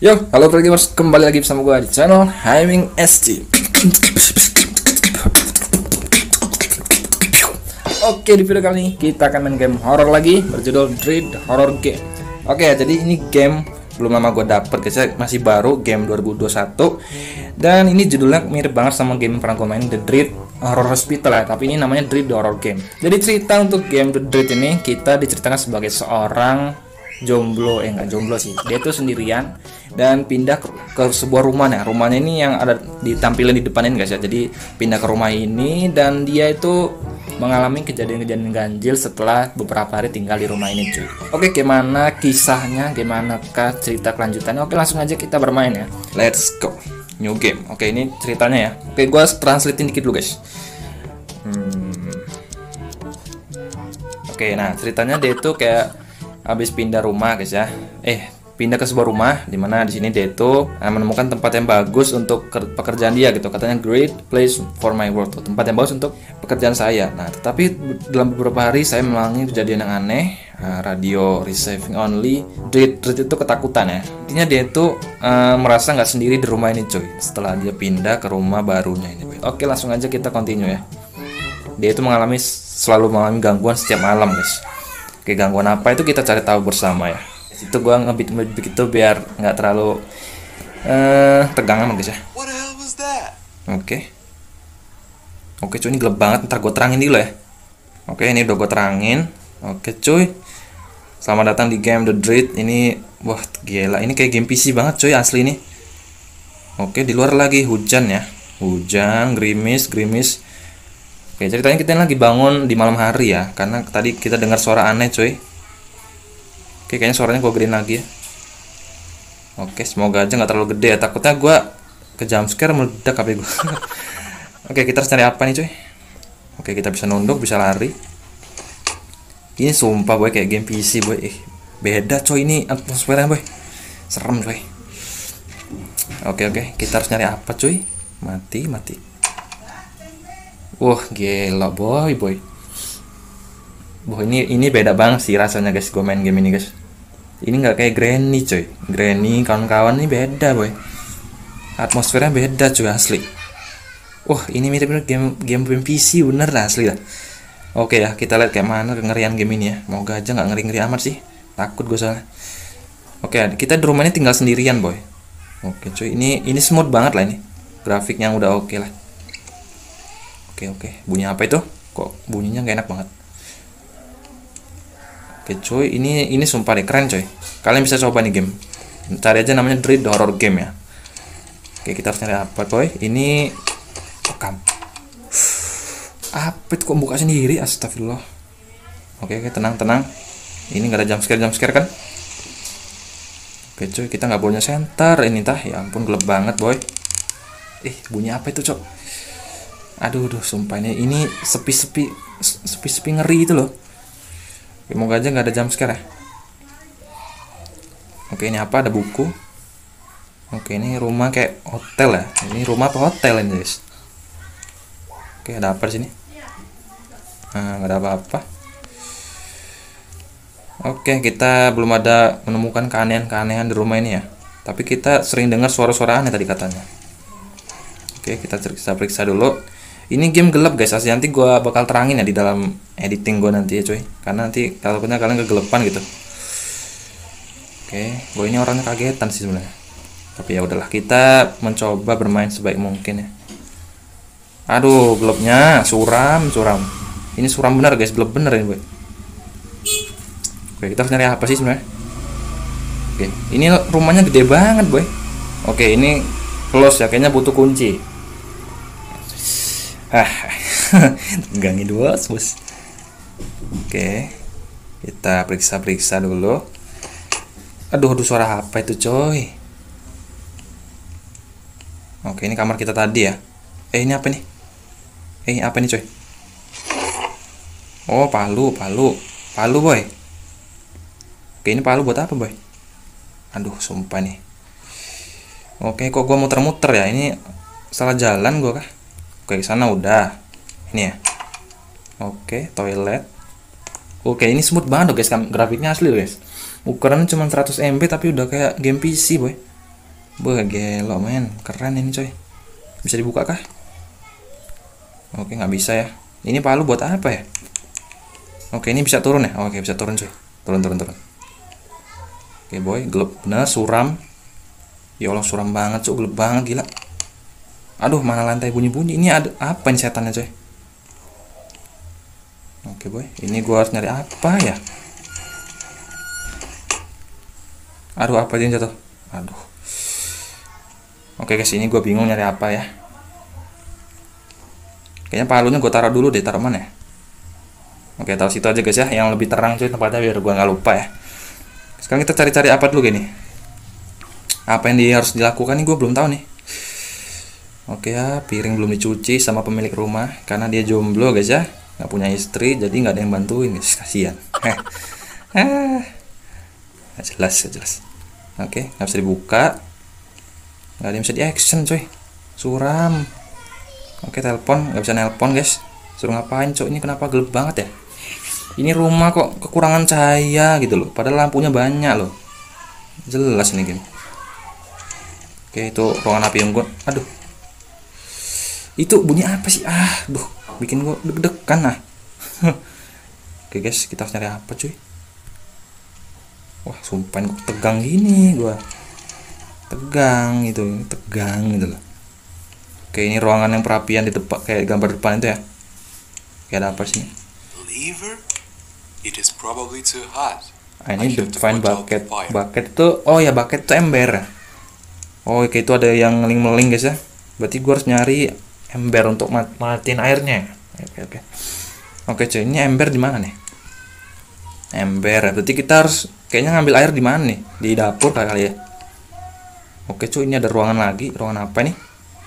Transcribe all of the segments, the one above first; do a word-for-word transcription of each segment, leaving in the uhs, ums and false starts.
Yo, halo gamers, kembali lagi bersama gue di channel Hyming S T. Oke, di video kali ini kita akan main game horror lagi berjudul Dread Horror Game. Oke, jadi ini game belum lama gue dapet guys, masih baru, game dua ribu dua puluh satu. Dan ini judulnya mirip banget sama game yang pernah gue main, The Dread Horror Hospital ya, tapi ini namanya Dread Horror Game. Jadi cerita untuk game The Dread ini, kita diceritakan sebagai seorang jomblo, eh enggak jomblo sih, dia tuh sendirian dan pindah ke, ke sebuah rumah. Nah, rumahnya ini yang ada ditampilin di depanin guys ya. Jadi pindah ke rumah ini dan dia itu mengalami kejadian-kejadian ganjil setelah beberapa hari tinggal di rumah ini cuy. Oke, gimana kisahnya, gimana kah cerita kelanjutannya? Oke, langsung aja kita bermain ya. Let's go. New game. Oke, ini ceritanya ya. Oke, gua translatein dikit dulu guys. Hmm. Oke, nah ceritanya dia itu kayak habis pindah rumah guys ya. Eh, pindah ke sebuah rumah di mana di sini dia itu menemukan tempat yang bagus untuk pekerjaan dia gitu. Katanya great place for my work, tempat yang bagus untuk pekerjaan saya. Nah, tetapi dalam beberapa hari saya mengalami kejadian yang aneh. Radio receiving only. Dread, dread itu ketakutan ya. Intinya dia itu uh, merasa nggak sendiri di rumah ini cuy. Setelah dia pindah ke rumah barunya ini. Oke, langsung aja kita continue ya. Dia itu mengalami selalu mengalami gangguan setiap malam guys. Oke, gangguan apa itu kita cari tahu bersama ya. Itu gua ngebit begitu biar nggak terlalu uh, tegang amat guys ya. Oke. Oke cuy, ini gelap banget. Ntar gue terangin dulu ya. Oke, ini udah gue terangin. Oke cuy, selamat datang di game The Dread. Ini wah gila, ini kayak game P C banget cuy, asli nih. Oke, di luar lagi hujan ya. Hujan, gerimis, gerimis. Oke, ceritanya kita lagi bangun di malam hari ya, karena tadi kita dengar suara aneh cuy. Oke, kayaknya suaranya gue gedein lagi ya. Oke, semoga aja nggak terlalu gede ya, takutnya gue ke jumpscare meledak H P gue. Oke, kita harus cari apa nih cuy. Oke, kita bisa nunduk, bisa lari. Ini sumpah boy kayak game P C boy. Eh, beda coy ini atmosfernya boy. Serem coy. Oke oke, kita harus nyari apa cuy. Mati, mati. Wah, gila boy, boy. Boy, ini ini beda banget sih rasanya guys, gue main game ini guys. Ini nggak kayak Granny coy. Granny kawan-kawan ini beda boy. Atmosfernya beda cuy, asli. Wah, ini mirip-mirip game game game P C bener lah, asli lah. Oke ya, kita lihat kayak mana kengerian game ini ya. Moga aja nggak ngeri-ngeri amat sih. Takut gue soalnya. Oke, kita di rumah ini tinggal sendirian boy. Oke cuy, ini ini smooth banget lah ini. Grafiknya udah oke lah. Oke oke, bunyi apa itu? Kok bunyinya gak enak banget. Oke cuy, ini ini sumpah deh keren coy. Kalian bisa coba nih game. Cari aja namanya Dread Horror Game ya. Oke, kita harus cari apa boy? Ini rekam. Apa itu kok buka sendiri? Astagfirullah. Oke oke, tenang tenang. Ini gak ada jump scare jump scare kan? Oke cuy, kita nggak punya center ini tah. Ya ampun, gelap banget boy. Eh, bunyi apa itu cok? Aduh, duh, sumpah ini ini sepi-sepi, sepi-sepi ngeri itu loh. Semoga aja nggak ada jump scare ya. Oke, ini apa? Ada buku. Oke, ini rumah kayak hotel ya. Ini rumah apa hotel ini guys? Oke, ada apa di sini? Nah, nggak ada apa-apa. Oke, kita belum ada menemukan keanehan-keanehan di rumah ini ya. Tapi kita sering dengar suara-suara aneh tadi katanya. Oke, kita periksa-periksa dulu. Ini game gelap guys, asli nanti gue bakal terangin ya di dalam editing gue nanti ya cuy. Karena nanti takutnya kalian kegelapan gitu. Oke, gue ini orangnya kagetan sih sebenarnya. Tapi ya udahlah, kita mencoba bermain sebaik mungkin ya. Aduh, gelapnya suram, suram. Ini suram benar guys, gelap bener ini boy. Oke, kita harus nyari apa sih sebenarnya? Oke, ini rumahnya gede banget boy. Oke, ini close ya, kayaknya butuh kunci. Ah, tegangi dua bos. Oke, kita periksa-periksa dulu. Aduh, aduh, suara apa itu coy? Oke, ini kamar kita tadi ya. Eh, ini apa nih? Eh, ini apa nih coy? Oh, palu, palu, palu boy. Oke, ini palu buat apa boy? Aduh, sumpah nih. Oke, kok gua muter-muter ya? Ini salah jalan gua kah? Oke, sana udah. Ini ya. Oke, toilet. Oke, ini smooth banget loh guys, grafiknya asli loh guys. Ukurannya cuma seratus M B tapi udah kayak game P C boy. Wah gelo men, keren ini coy. Bisa dibuka kah? Oke nggak bisa ya. Ini palu buat apa ya? Oke ini bisa turun ya. Oke bisa turun coy. Turun turun turun. Oke boy, gelap bener, suram. Ya Allah suram banget coy, gelap banget gila. Aduh mana lantai bunyi-bunyi. Ini ada apa ini setannya coy? Oke boy, ini gua harus nyari apa ya? Aduh apa ini jatuh? Aduh. Oke guys, ini gua bingung nyari apa ya. Kayaknya palunya gue taruh dulu deh, taruh mana ya? Oke, taruh situ aja guys ya, yang lebih terang cuy tempatnya biar gue nggak lupa ya. Sekarang kita cari-cari apa dulu gini. Apa yang dia harus dilakukan nih gue belum tahu nih. Oke ya, piring belum dicuci sama pemilik rumah karena dia jomblo guys ya, nggak punya istri jadi nggak ada yang bantuin guys, kasihan. Heh, nggak jelas, nggak jelas. Oke, nggak bisa dibuka, nggak ada yang bisa di action coy, suram. Oke telepon, nggak bisa nelpon guys. Suruh ngapain cok, ini kenapa gelap banget ya? Ini rumah kok kekurangan cahaya gitu loh, padahal lampunya banyak loh. Jelas nih game. Oke itu ruangan api unggun. Aduh, itu bunyi apa sih? Ah, duh, bikin gua deg-degan ah. Oke guys, kita harus nyari apa cuy? Wah sumpah kok tegang gini gua. Tegang gitu, tegang gitu loh. Oke ini ruangan yang perapian di depan kayak gambar depan itu ya. Kayak ada apa sih? Lever? It is probably too hot. Ah, ini define bucket. Bucket itu, oh ya bucket itu ember. Oh oke itu ada yang meling-meling guys ya. Berarti gua harus nyari ember untuk mat matiin airnya. Oke oke. Oke cuy, ini ember di mana nih? Ember. Berarti kita harus kayaknya ngambil air di mana nih? Di dapur kali ya. Oke cuy, ini ada ruangan lagi. Ruangan apa nih?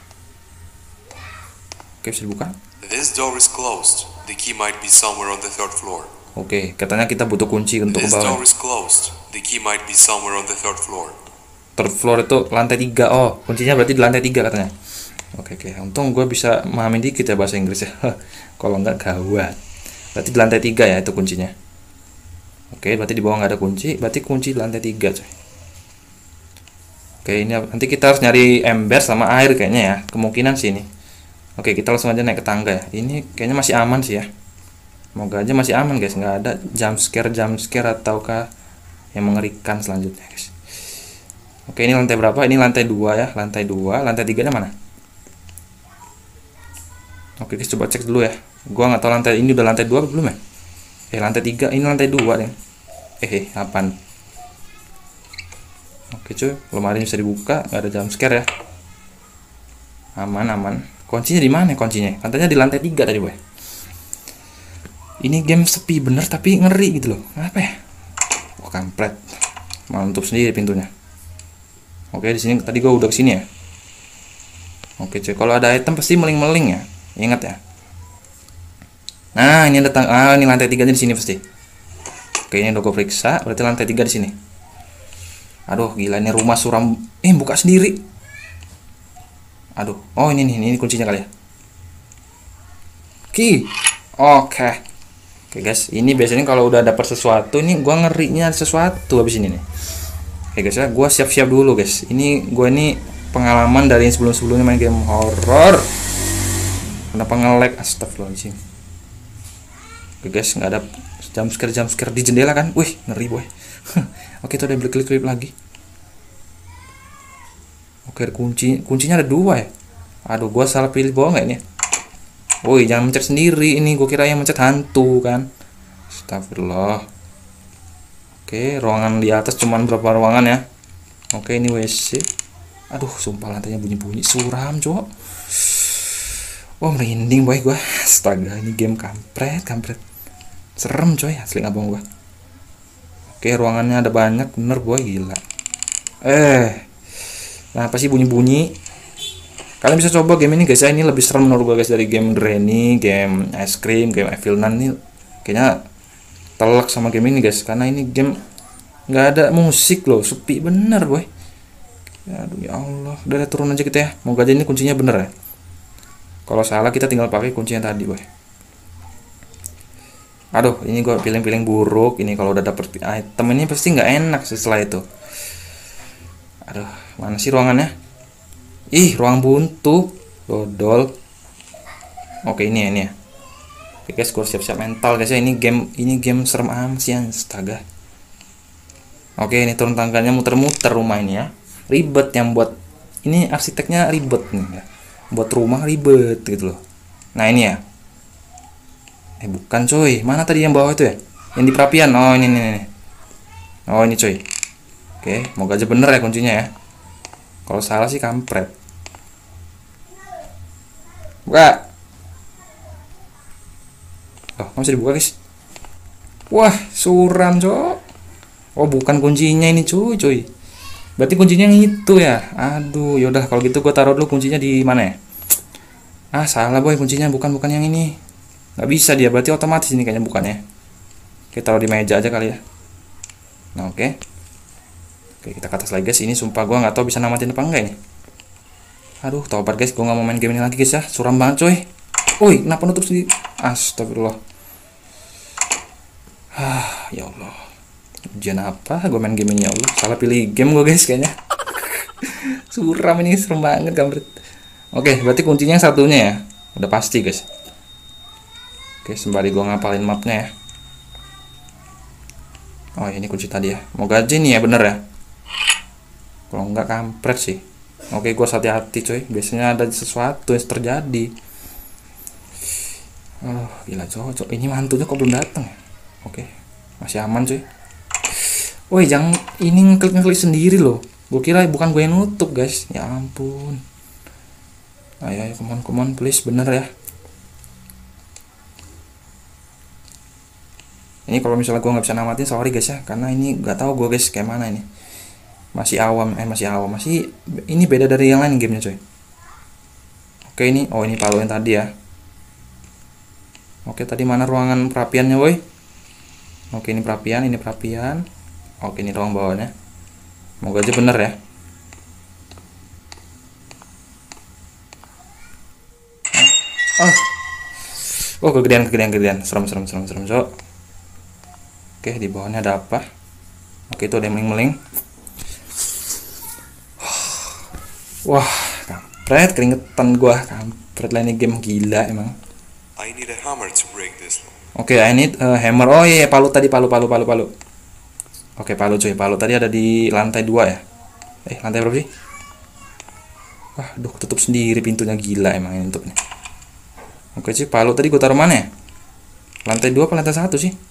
Oke, bisa dibuka. This door is closed. The key might be somewhere on the third floor. Oke, katanya kita butuh kunci untuk ke This bawah. door is closed. The key might be somewhere on the third floor. Third floor itu lantai tiga. Oh, kuncinya berarti di lantai tiga katanya. Oke, oke. Untung gue bisa memahami dikit ya bahasa Inggris ya. Kalau enggak gawat. Berarti di lantai tiga ya itu kuncinya. Oke, berarti di bawah nggak ada kunci. Berarti kunci di lantai tiga coy. Oke, ini nanti kita harus nyari ember sama air kayaknya ya. Kemungkinan sih ini. Oke kita langsung aja naik ke tangga ya. Ini kayaknya masih aman sih ya. Semoga aja masih aman guys, nggak ada jump scare jump scare ataukah yang mengerikan selanjutnya guys. Oke ini lantai berapa? Ini lantai dua ya, lantai dua. Lantai tiga nya mana? Oke guys coba cek dulu ya. Gua nggak tahu lantai ini udah lantai dua belum ya. Eh lantai tiga, ini lantai dua deh. Eh eh apaan? Oke cuy, lemari bisa dibuka, nggak ada jump scare ya. Aman aman. Kuncinya di mana kuncinya? Katanya di lantai tiga tadi boy. Ini game sepi bener tapi ngeri gitu loh. Apa ya? Wah kampret. Malah nutup sendiri pintunya. Oke di sini tadi gua udah kesini ya. Oke cuy, kalau ada item pasti meling-meling ya. Ingat ya. Nah ini datang. Ah ini lantai tiga nya di sini pasti. Oke ini udah gua periksa. Berarti lantai tiga di sini. Aduh gila ini rumah suram. Eh buka sendiri. Aduh, oh ini nih, ini kuncinya kali ya. Key. Oke. Okay. Oke okay, guys, ini biasanya kalau udah dapet sesuatu, ini gua ngerinya sesuatu habis ini nih. Oke okay, guys ya, gua siap-siap dulu guys. Ini gua ini pengalaman dari sebelum-sebelumnya main game horror. Kenapa nge-lag? Astagfirullahaladzim. Oke okay, guys, nggak ada jump scare jump scare di jendela kan? Wih, ngeri boy. Oke, itu ada klik-klik lagi. Oke kunci kuncinya ada dua ya. Aduh gua salah pilih bawah nggak ini? Woi jangan mencet sendiri ini, gua kira yang mencet hantu kan. Astagfirullah. Oke ruangan di atas cuman berapa ruangan ya. Oke ini W C. Aduh sumpah lantainya bunyi-bunyi suram cowok. Wah merinding boy gua. Astaga ini game kampret kampret. Serem coy asli ngabong gua. Oke ruangannya ada banyak bener boy gila. Eh Nah, apa sih bunyi-bunyi? Kalian bisa coba game ini guys ya. Ini lebih serem menurut gue guys dari game Granny, game Ice Cream, game Evil Nun ini. Kayaknya telak sama game ini guys. Karena ini game nggak ada musik loh, sepi bener boy. Aduh ya Allah, udah turun aja kita ya. Moga aja ini kuncinya bener ya. Kalau salah kita tinggal pakai kunci yang tadi boy. Aduh, ini gue pilih-pilih buruk. Ini kalau udah dapet item ini pasti nggak enak setelah itu. Aduh. Mana sih ruangannya? Ih, ruang buntu. Dodol. Oke, ini ya, ini ya. Oke guys, gue siap-siap mental guys ya. Ini game ini game serem amat sih, astaga. Oke, ini turun tangganya muter-muter rumah ini ya. Ribet yang buat ini arsiteknya ribet nih ya. Buat rumah ribet gitu loh. Nah, ini ya. Eh, bukan coy. Mana tadi yang bawah itu ya? Yang di perapian. Oh, ini nih, nih. Oh, ini coy. Oke, moga aja bener ya kuncinya ya. Kalau salah sih kampret. Buka. Oh, nggak bisa dibuka guys. Wah, suram cok. Oh, bukan kuncinya ini cuy, cuy. Berarti kuncinya yang itu ya. Aduh, yaudah kalau gitu gue taruh dulu kuncinya di mana ya? Ah, salah boy, kuncinya bukan bukan yang ini. Nggak bisa dia, berarti otomatis ini kayaknya bukannya. Kita taruh di meja aja kali ya. Nah, oke. Oke, kita ke atas lagi guys. Ini sumpah gue nggak tahu bisa namatin apa enggak ini. Aduh, tobat guys, gue nggak mau main game ini lagi guys ya. Suram banget coy. Woi, kenapa nutup sendiri? Astagfirullah. Ah, ya Allah. Ujian apa? Gue main game ini ya Allah. Salah pilih game gue guys kayaknya. Suram ini, serem banget kampret. Oke, berarti kuncinya yang satunya ya. Udah pasti guys. Oke, sembari gue ngapalin mapnya ya. Oh, ini kunci tadi ya. Moga aja nih ya bener ya. Kalau enggak kampret sih. Oke, gue hati-hati coy. Biasanya ada sesuatu yang terjadi. Oh, gila cocok. Ini mantunya kok belum datang ya? Oke, masih aman cuy. Woi, jangan ini ngeklik-ngeklik sendiri loh. Gue kira bukan gue yang nutup guys. Ya ampun. Ayo, ayo, come on, come on, please, bener ya. Ini kalau misalnya gue nggak bisa namatin, sorry guys ya, karena ini nggak tahu gue guys kayak mana ini. Masih awam, eh masih awam, masih ini beda dari yang lain gamenya coy. Oke ini, oh ini palu yang tadi ya. Oke tadi mana ruangan perapiannya woi? Oke ini perapian, ini perapian. Oke ini ruang bawahnya. Moga aja bener ya. Oh, oh kegedean kegedean kegedean, serem serem serem serem cok. Oke di bawahnya ada apa? Oke itu ada yang meling-meling. Wah kampret, keringetan gua, kampret lah ini game gila emang. I need a hammer to break this. Oke, okay, I need a hammer. Oh iya, yeah, palu tadi, palu, palu, palu, palu. Oke, okay, palu cuy, palu tadi ada di lantai dua ya. Eh, lantai berapa sih? Wah, duh, tutup sendiri pintunya, gila emang ini tutupnya. Oke okay, cuy, palu tadi gue taruh mana ya? Lantai dua apa lantai satu sih?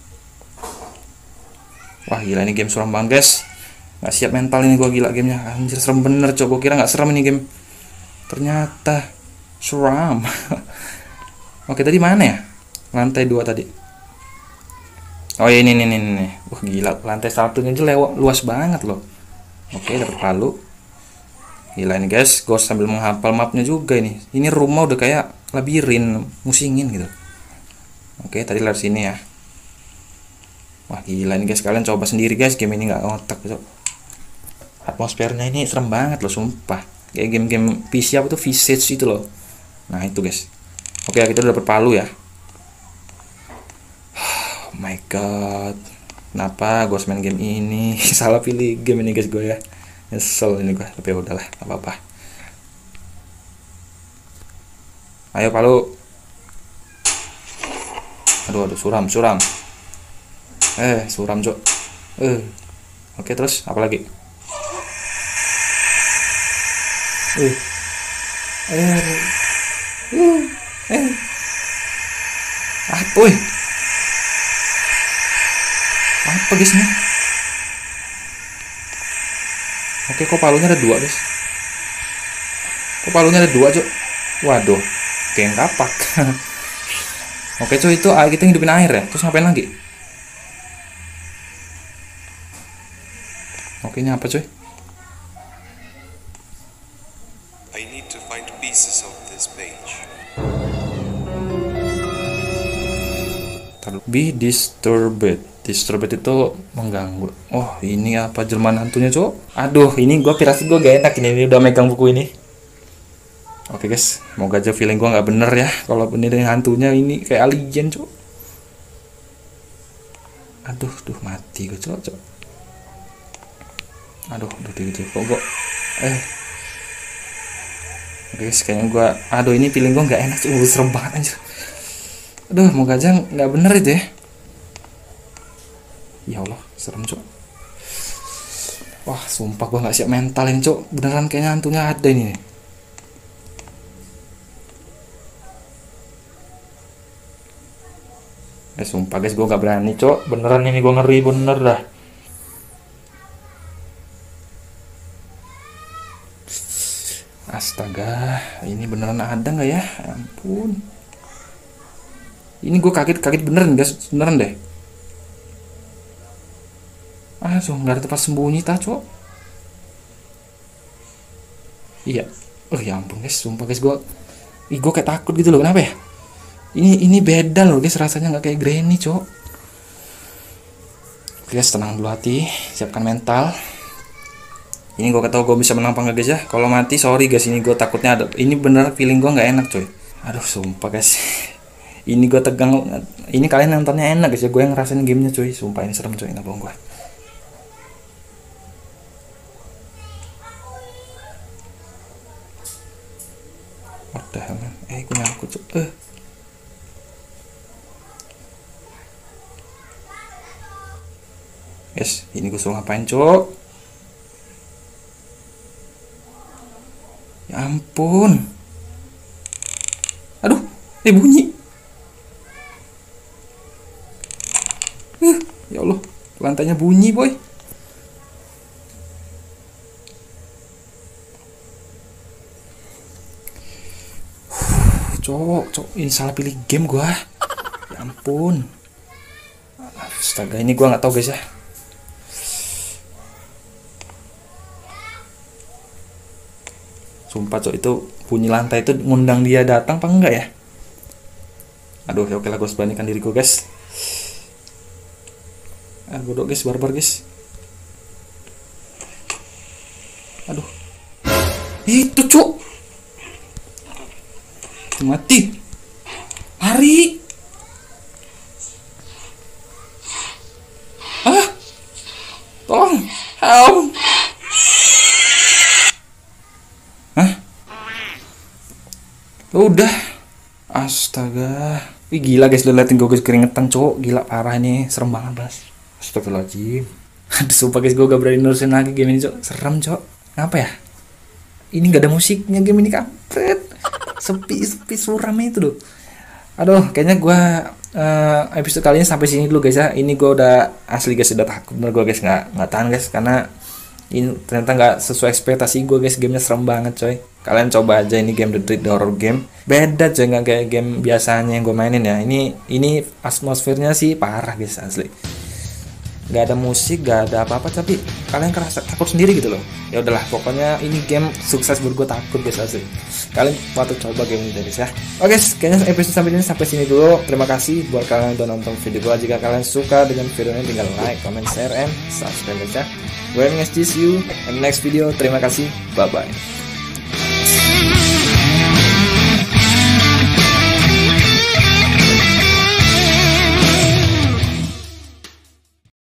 Wah, gila ini game suram banget guys. Gak siap mental ini gue, gila gamenya. Anjir, serem bener coba, gue kira gak serem ini game. Ternyata suram. Oke, tadi mana ya? Lantai dua tadi. Oh ini ini ini ini. Wah gila, lantai satunya aja lewat luas banget loh. Oke, dapat palu. Gila ini guys, gue sambil menghafal mapnya juga ini. Ini rumah udah kayak labirin, musingin gitu. Oke, tadi lewat sini ya. Wah gila ini guys, kalian coba sendiri guys, game ini nggak otak gitu. Atmosfernya ini serem banget loh, sumpah. Kayak game-game P C apa tuh, Visage itu loh. Nah itu guys. Oke, kita udah dapet palu ya. Oh my god. Kenapa gue main game ini? Salah pilih game ini guys gue ya. Nyesel ini gue, tapi ya udahlah, gak apa-apa. Ayo palu. Aduh, aduh, suram, suram. Eh, suram cok. Eh. Oke, terus apa lagi? Eh. Eh. Uh. Eh. Apa wih? Apa guys ini? Oke, kok palunya ada dua guys? Kok palunya ada dua cok? Waduh, kayak kapak. Oke cuy, itu kita hidupin air ya. Terus ngapain lagi? Oke, ini apa cuy? I need to find pieces of this page. Be disturbed. Disturbed itu mengganggu. Oh, ini apa jelmaan hantunya, cok? Aduh, ini gua pirasat gua gak enak ini, ini udah megang buku ini. Oke guys, semoga aja feeling gua nggak bener ya. Kalau bener hantunya ini kayak alien, cok. Aduh, duh mati gua, cok, cok. Aduh, aduh, aduh, kok gua Eh guys, kayaknya gue, aduh ini feeling gue nggak enak sih, uh, serem banget anjir. Aduh, moga aja nggak bener itu ya. Ya Allah, serem cok. Wah, sumpah gue nggak siap mental ini cok. Beneran kayaknya hantunya ada ini. Eh sumpah guys, gue nggak berani cok. Beneran ini gue ngeri bener dah. Astaga, ini beneran ada nggak ya? Ya ampun. Ini gue kaget-kaget beneran guys, beneran deh. Ah, so nggak ada tempat sembunyi tak cok. Iya. Oh ya ampun guys, sumpah guys gue, ih gue kayak takut gitu loh. Kenapa ya? Ini ini beda loh guys, rasanya nggak kayak Granny cok. Guys tenang dulu hati, siapkan mental. Ini gue ketahui gue bisa menang apa enggak guys ya. Kalau mati sorry guys, ini gue takutnya ada. Ini bener feeling gue nggak enak coy. Aduh sumpah guys. Ini gue tegang. Ini kalian nontonnya enak guys ya. Gue yang ngerasain gamenya coy. Sumpah ini serem coy, nggak bohong gue. What the hell man? Eh gue nyangkut coy. Eh. Guys, ini gue suruh ngapain cok? Ya ampun. Aduh, eh bunyi. Uh, ya Allah, lantainya bunyi boy. Cok, cok, ini salah pilih game gua. Ya ampun. Astaga, ini gua nggak tahu guys ya. Sumpah cok, itu bunyi lantai itu ngundang dia datang apa enggak ya? Aduh, ya oke lah, gue sebandingkan diriku guys. Ah, bodoh guys, barbar guys. Aduh, itu cok, mati, lari. Ah, tolong, help. Udah, astaga, ih gila guys, lu liatin gue guys keringetan cok, gila parah nih, serem banget bas. Astagfirullahaladzim. Aduh sumpah guys, gue gak berani nerusin lagi game ini cok, serem cok. Ngapa ya? Ini gak ada musiknya game ini, kampret. Sepi, sepi suram itu loh. Aduh, kayaknya gue uh, episode kali ini sampai sini dulu guys ya. Ini gue udah asli guys, udah takut bener gue guys, nggak nggak tahan guys, karena ini ternyata nggak sesuai ekspektasi gue guys, gamenya serem banget coy. Kalian coba aja ini game The Dread Horror Game, beda coy, nggak kayak game biasanya yang gue mainin ya. Ini ini atmosfernya sih parah guys asli. Nggak ada musik, nggak ada apa-apa, tapi kalian kerasa takut sendiri gitu loh. Ya udahlah, pokoknya ini game sukses buat gue takut guys asli. Kalian patut coba game ini guys ya. Oke, kayaknya episode sampai ini sampai sini dulu. Terima kasih buat kalian yang udah nonton video gue. Jika kalian suka dengan video ini, tinggal like, comment, share, and subscribe guys ya. Gue Menges, see you in the next video. Terima kasih, bye bye.